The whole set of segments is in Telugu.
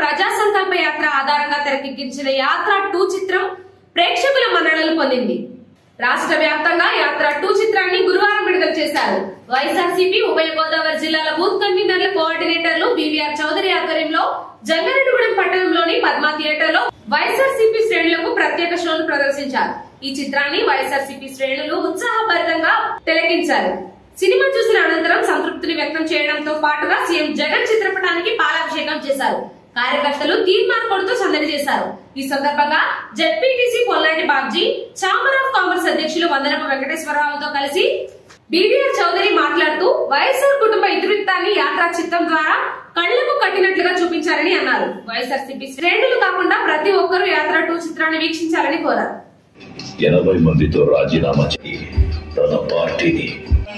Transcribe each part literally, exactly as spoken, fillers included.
ప్రజా సంకల్ప యాత్ర ఆధారంగా తెరకెక్కించిన యాత్ర టూ చిత్రం ప్రేక్షకుల మన్ననలు పొందింది. రాష్ట్ర వ్యాప్తంగా యాత్ర టూ చిత్రాన్ని గురువారం విడుదల చేశారు. వైఎస్ఆర్సీపీ ఉభయ గోదావరి జిల్లాల బూత్ కన్వీనర్ల కోఆర్డినేటర్లు బీవీఆర్ చౌదరి ఆధ్వర్యంలో జంగారెడ్డిగూడెం పట్టణంలోని పద్మా థియేటర్ లో వైఎస్ఆర్సీపీ శ్రేణులకు ప్రత్యేక షోను ప్రదర్శించారు. ఈ చిత్రాన్ని వైఎస్ఆర్సీపీ శ్రేణులు ఉత్సాహభరితంగా తిలకించారు. సినిమా చూసిన అనంతరం సంతృప్తిని వ్యక్తం చేయడంతో పాటుగా సీఎం జగన్ చిత్రపటానికి పాలాభిషేకం చేశారు. కార్యకర్తలు తీర్మార్ కొడుతూ సందడి చేశారు. ఈ సందర్భంగా ZPTC Pollati Babji, chamber of commerce అధ్యక్షులు వందనపు వెంకటేశ్వరరావుతో కలిసి బీవీఆర్ చౌదరి మాట్లాడుతూ వైఎస్ఆర్ కుటుంబ ఇతివృత్తాన్ని యాత్రా చిత్రం ద్వారా కళ్లకు కట్టినట్లుగా చూపించారని అన్నారు. వైఎస్ఆర్సీపీ శ్రేణులు కాకుండా ప్రతి ఒక్కరూ యాత్ర టూ చిత్రాన్ని వీక్షించాలని కోరారు. ఎనభై మందితో రాజీనామా చేయి తన పార్టీని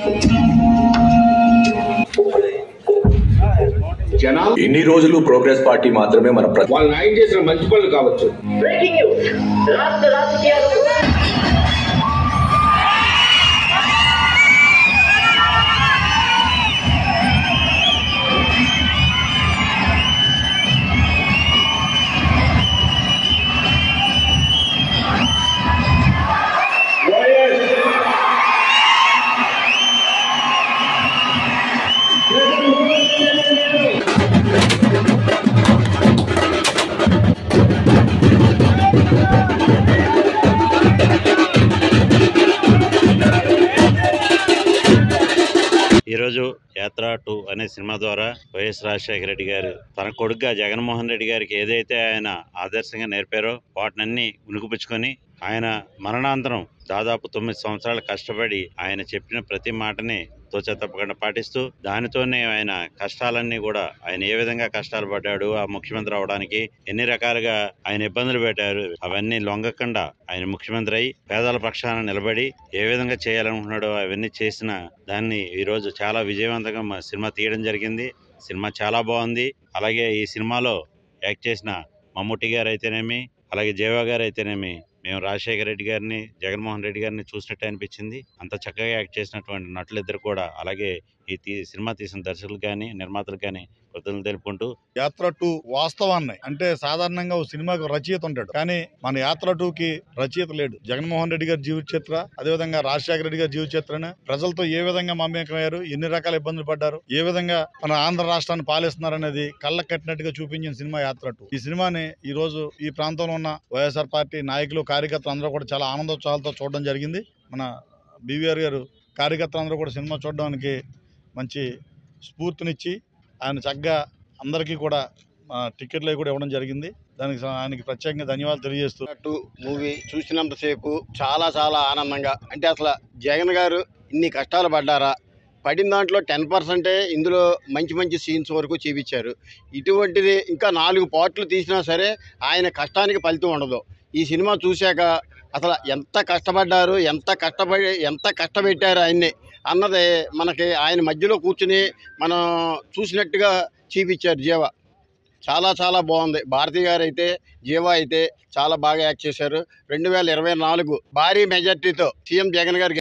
జనాలు ఇన్ని రోజులు ప్రోగ్రెస్ పార్టీ మాత్రమే మన వాళ్ళు న్యాయం చేసిన మంచి పనులు కావచ్చు. ఈరోజు యాత్ర టూ అనే సినిమా ద్వారా వైఎస్ రాజశేఖర రెడ్డి గారు తన కొడుకుగా జగన్మోహన్ రెడ్డి గారికి ఏదైతే ఆయన ఆదర్శంగా నేర్పారో వాటినన్నీ ఉనికిపుచ్చుకొని ఆయన మరణాంతరం దాదాపు తొమ్మిది సంవత్సరాలు కష్టపడి ఆయన చెప్పిన ప్రతి మాటని తోచ తప్పకుండా పాటిస్తూ దానితోనే ఆయన కష్టాలన్నీ కూడా ఆయన ఏ విధంగా కష్టాలు పడ్డాడు, ఆ ముఖ్యమంత్రి అవడానికి ఎన్ని రకాలుగా ఆయన ఇబ్బందులు పెట్టారు, అవన్నీ లొంగకుండా ఆయన ముఖ్యమంత్రి అయి పేదల పక్షాన నిలబడి ఏ విధంగా చేయాలనుకున్నాడో అవన్నీ చేసిన దాన్ని ఈరోజు చాలా విజయవంతంగా సినిమా తీయడం జరిగింది. సినిమా చాలా బాగుంది. అలాగే ఈ సినిమాలో యాక్ట్ చేసిన మమ్ముట్టి గారు అయితేనేమి, అలాగే జయవా గారు అయితేనేమి, మేము రాజశేఖర రెడ్డి గారిని జగన్మోహన్ రెడ్డి గారిని చూసినట్టు అనిపించింది. అంత చక్కగా యాక్ట్ చేసినటువంటి నటులిద్దరు కూడా, అలాగే ఈ సినిమా తీసిన దర్శకులు కానీ నిర్మాతలు కానీ కృతజ్ఞతలు తెలుపుకుంటూ, యాత్ర టూ వాస్తవాన్ని అంటే సాధారణంగా ఓ సినిమాకు రచయిత ఉంటాడు, కానీ మన యాత్ర టూ కి రచయిత లేడు. జగన్మోహన్ రెడ్డి గారి జీవిత చరిత్ర, అదేవిధంగా రాజశేఖర రెడ్డి గారి జీవిత చరిత్రను ప్రజలతో ఏ విధంగా మమేకమయ్యారు, ఎన్ని రకాల ఇబ్బందులు పడ్డారు, ఏ విధంగా మన ఆంధ్ర రాష్ట్రాన్ని పాలిస్తున్నారు అనేది కళ్ళ కట్టినట్టుగా చూపించిన సినిమా యాత్ర టూ. ఈ సినిమాని ఈ రోజు ఈ ప్రాంతంలో ఉన్న వైఎస్ఆర్ పార్టీ నాయకులు కార్యకర్తలు అందరూ కూడా చాలా ఆనందోత్సాహాలతో చూడడం జరిగింది. మన బీవీఆర్ గారు కార్యకర్తలు అందరూ కూడా సినిమా చూడడానికి మంచి స్ఫూర్తినిచ్చి ఆయన చక్కగా అందరికీ కూడా టికెట్లు కూడా ఇవ్వడం జరిగింది. దానికి ఆయనకి ప్రత్యేకంగా ధన్యవాదాలు తెలియజేస్తూ టూ మూవీ చూసినంతసేపు చాలా చాలా ఆనందంగా, అంటే అసలు జగన్ గారు ఇన్ని కష్టాలు పడ్డారా, పడిన దాంట్లో టెన్ పర్సెంటే ఇందులో మంచి మంచి సీన్స్ వరకు చూపించారు. ఇటువంటిది ఇంకా నాలుగు పార్ట్లు తీసినా సరే ఆయన కష్టానికి ఫలితం ఉండదు. ఈ సినిమా చూశాక అసలు ఎంత కష్టపడ్డారు, ఎంత కష్టపడి ఎంత కష్టపెట్టారు ఆయన్ని అన్నది మనకి ఆయన మధ్యలో కూర్చుని మనం చూసినట్టుగా చూపించారు. జీవా చాలా చాలా బాగుంది. భారతి గారు అయితే జీవా అయితే చాలా బాగా యాక్ట్ చేశారు. రెండు వేల ఇరవై నాలుగు భారీ మెజార్టీతో సీఎం జగన్ గారికి